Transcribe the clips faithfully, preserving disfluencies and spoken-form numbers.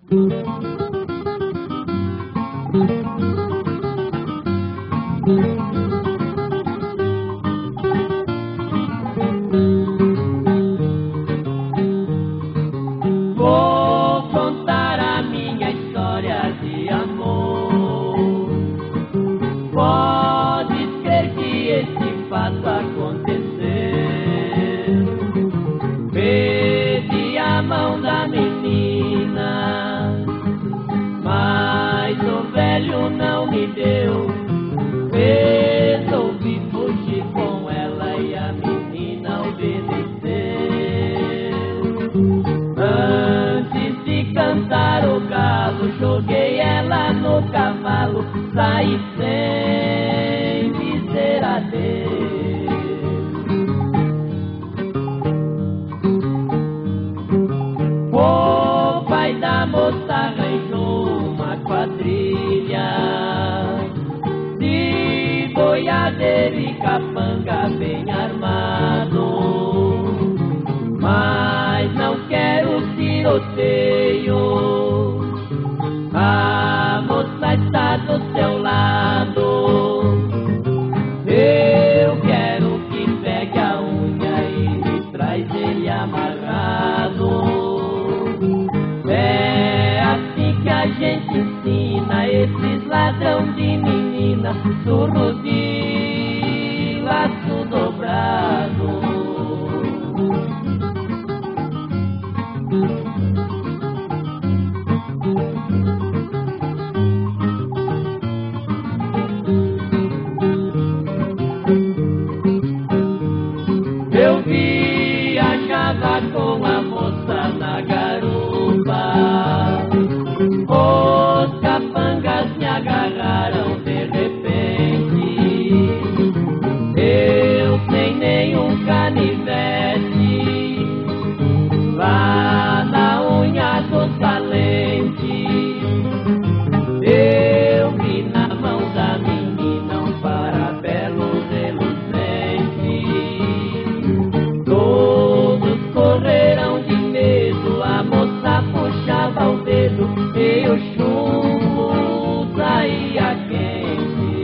Vou contar a minha história de amor. Pode crer que esse fato aconteceu. Pedi a mão da menina, mas o velho não me deu. Resolvi fugir com ela e a menina obedeceu. Antes de cantar o galo, joguei ela no cavalo, saí sem dizer adeus. O pai da moça arranjou uma quadrilha de boiadeiro e capanga bem armado, mas não quero tiroteio. A moça está do seu lado. Eu quero que pegue a unha e me traz ele amarrado. É assim que a gente ensina esses ladrão de menina, surro de laço dobrado. Eu viajava com a moça na garupa, os capangas me agarraram de repente. Eu sem nenhum canivete, lá na unha do talente, eu vi na mão da menina um parabelo reluzente. Todos correram de medo, a moça puxava o dedo e o chumbo saía quente.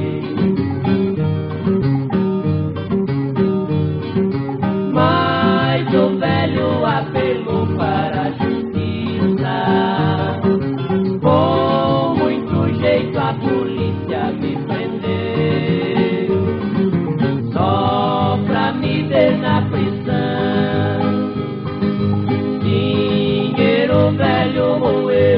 Mas o velho apelou para a justiça, com muito jeito a polícia me prendeu, só pra me ver na prisão. Dinheiro velho moeu.